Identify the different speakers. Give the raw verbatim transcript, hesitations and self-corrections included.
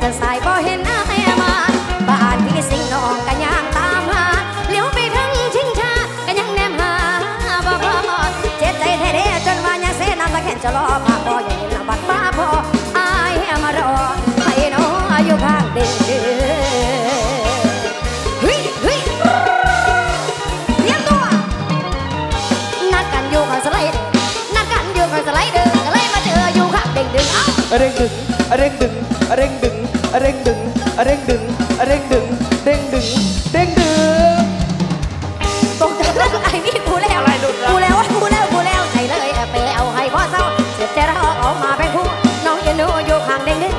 Speaker 1: จะสายบ่เห็นหน้ามาบ้านพี่สิงน้องกันย่างตามหาเลี้ยวไปถึงชิงชากันยังแนมหาบ่พอเจ็บใจแท้ๆจนว่ายังเสน้ำตะแค่จะรอพาพ่ออย่างนี้ละบัดมาพออายมารอให้น้องอยู่ข้างเดินเฮ้ยเฮ้ยเตรียมตัวนัดกันอยู่กับสไลด์นัดกันอยู่กับสไลด์เดินก็เลยมาเจออยู่ข้างเด้งดึงเอ้า
Speaker 2: เร่งดึงเร่งดึงเร่งดึงเร่งดึงเร่งดึงเร่งดึงเร่งดึงเร่งดึง
Speaker 1: ตกใจแล้วไอ้นี่กูแล้วกูแล้วกูแล้วกูแล้วใจเลยไปเอาให้พ่อเศร้าเสียใจเราออกมาเป็นคู่น้องยันดูอยู่ข้างเด้งดึง